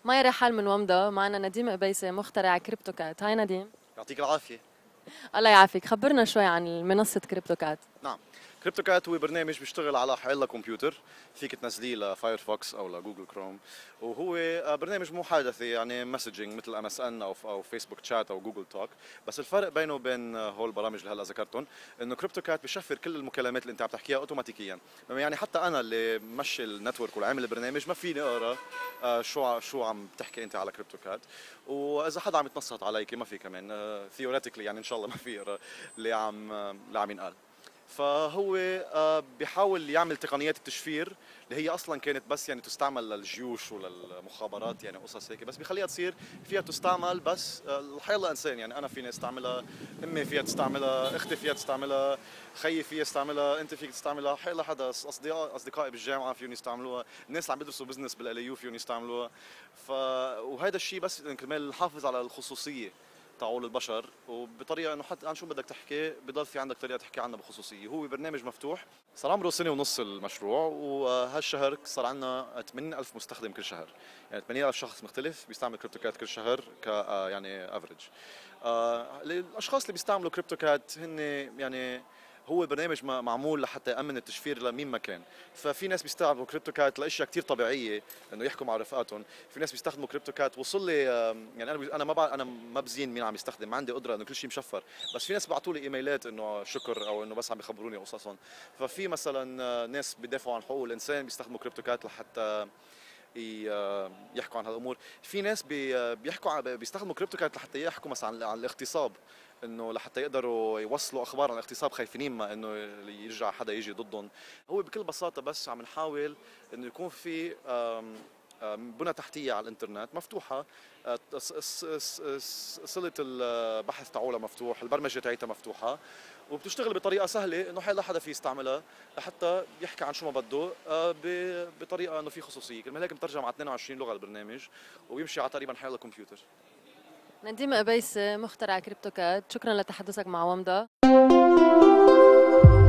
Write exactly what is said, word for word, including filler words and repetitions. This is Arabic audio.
ماي رحال من ومضة، معنا نديم قبيسة مخترع كريبتو كات. هاي نديم. يعطيك العافية. الله يعافيك، خبرنا شوي عن منصة كريبتو كات. نعم، كريبتو كات هو برنامج بيشتغل على حيلا كمبيوتر، فيك تنزليه لفايرفوكس او لجوجل كروم، وهو برنامج محادثي يعني مسجنج مثل ام اس ان او او فيسبوك تشات او جوجل توك. بس الفرق بينه وبين هول البرامج اللي هلا ذكرتهم انه كريبتو كات بيشفر كل المكالمات اللي انت عم تحكيها اوتوماتيكيا. يعني حتى انا اللي مشي النتورك والعامل البرنامج ما فيني اقرا آه، شو شو عم تحكي انت على كريبتو كات، واذا حدا عم يتنصت عليك ما في كمان ثيوريتيكلي يعني ان شاء الله ما في يقرا اللي عم اللي عم ينقال. فهو آه، بيحاول يعمل تقنيات التشفير اللي هي اصلا كانت بس يعني تستعمل للجيوش وللمخابرات يعني قصص هيك، بس بيخليها تصير فيها تستعمل بس آه، حيلا انسان. يعني انا فيني استعملها، امي فيها تستعملها، اختي فيها تستعملها، خيي فيها تستعملها، انت فيك تستعملها، حيلا حدا اصدقاء اصدقائي بالجامعه فيهم يستعملوها، الناس اللي عم بيدرسوا بزنس بالال يو فيهم يستعملوها. ف وهذا الشيء بس كرمال نحافظ على الخصوصيه تعول البشر، وبطريقه انه حتى عن شو بدك تحكي بضل في عندك طريقه تحكي عنها بخصوصيه. هو برنامج مفتوح، صار عمره سنه ونص المشروع، وهالشهر صار عندنا ثمانين ألف مستخدم كل شهر. يعني ثمانين ألف شخص مختلف بيستعمل كريبتو كات كل شهر ك يعني افريج. الاشخاص اللي بيستعملوا كريبتو كات هن يعني هو برنامج معمول لحتى يامن التشفير لمين ما كان. ففي ناس بيستعملوا كريبتو كات لاشياء كثير طبيعيه، انه يحكوا مع رفقاتهم. في ناس بيستخدموا كريبتو كات، وصل لي يعني انا انا ما بعرف، انا ما بزين مين عم يستخدم، ما عندي قدره انه كل شيء مشفر، بس في ناس بيبعثوا لي ايميلات انه شكر او انه بس عم بيخبروني قصصهم. ففي مثلا ناس بيدافعوا عن حقوق الانسان بيستخدموا كريبتو كات لحتى يحكوا عن هالامور. في ناس بيحكوا بيستخدموا كريبتو كات لحتى يحكوا مثلا عن الاغتصاب، انه لحتى يقدروا يوصلوا اخبار عن الاغتصاب، خايفين ما انه يرجع حدا يجي ضدهم. هو بكل بساطه بس عم نحاول انه يكون في بنى تحتيه على الانترنت مفتوحه، صله البحث تاعولها مفتوح، البرمجه تاعتها مفتوحه، وبتشتغل بطريقه سهله انه حيلا حدا في يستعملها لحتى يحكي عن شو ما بده بطريقه انه في خصوصيه. كرمال هيك مترجم على اثنين وعشرين لغه البرنامج، وبيمشي على تقريبا حيلا كمبيوتر. نديم قبيسة مخترع كريبتو كات، شكرا لتحدثك مع ومضة.